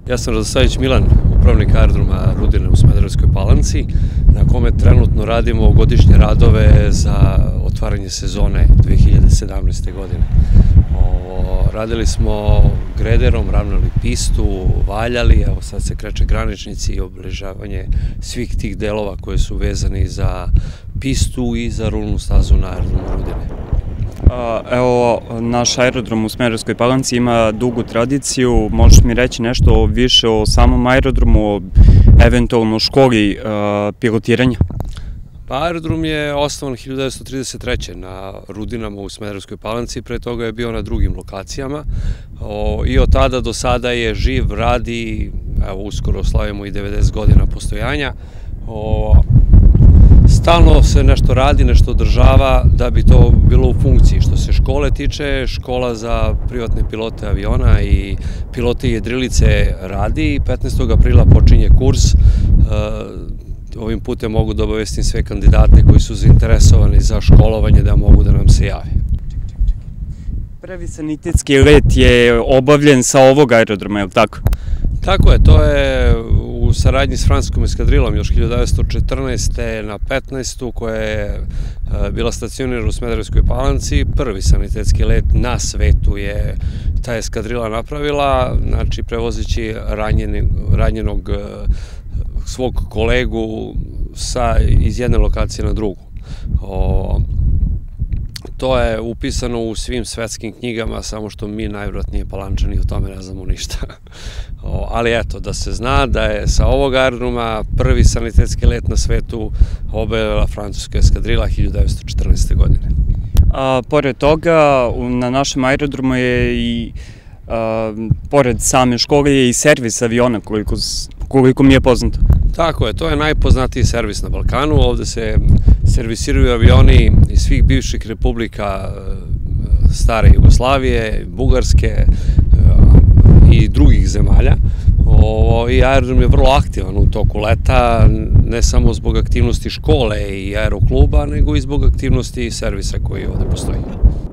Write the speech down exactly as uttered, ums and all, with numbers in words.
Ja sam Radosavljević Milan, upravnik aerodroma Rudine u Smederevskoj Palanci, na kome trenutno radimo godišnje radove za otvaranje sezone dve hiljade sedamnaeste. godine. Radili smo grederom, ravnali pistu, valjali, evo sad se kreće graničnici i obližavanje svih tih delova koje su vezani za pistu i za rulnu stazu na aerodromu Rudine. Evo, naš aerodrom u Smederevskoj Palanci ima dugu tradiciju. Možeš mi reći nešto više o samom aerodromu, o eventualno školi pilotiranja? Pa aerodrom je osnovan hiljadu devetsto trideset treće. na Rudinama u Smederevskoj Palanci, pre toga je bio na drugim lokacijama i od tada do sada je živ, radi, evo uskoro slavimo i devedeset godina postojanja. Stalno se nešto radi, nešto održava da bi to bilo u funkciji. Što se škole tiče, škola za privatne pilote aviona i pilote jedrilice radi i petnaestog aprila počinje kurs. Ovim putem mogu da obavestim sve kandidate koji su zainteresovani za školovanje da mogu da nam se jave. Prvi sanitetski let je obavljen sa ovog aerodroma, je li tako? Tako je, to je u saradnji s francuskom eskadrilom još hiljadu devetsto četrnaeste. na petnaestu. koja je bila stacionirana u Smederevskoj Palanci. Prvi sanitetski let na svetu je ta eskadrila napravila, znači prevozeći ranjenog svog kolegu iz jedne lokacije na drugu. To je upisano u svim svetskim knjigama, samo što mi najvjerojatnije Palančani o tome ne znamo ništa. Ali eto, da se zna da je sa ovog aerodroma prvi sanitetski let na svetu obavila francuska eskadrila hiljadu devetsto četrnaeste. godine. Pored toga, na našem aerodromu je i, pored same škole, je i servis aviona, koliko mi je poznato. Tako je, to je najpoznatiji servis na Balkanu. Ovde se servisiraju avioni iz svih bivših republika stare Jugoslavije, Bugarske i drugih zemalja. I aerodrom je vrlo aktivan u toku leta, ne samo zbog aktivnosti škole i aerokluba, nego i zbog aktivnosti servisa koji ovde postoji.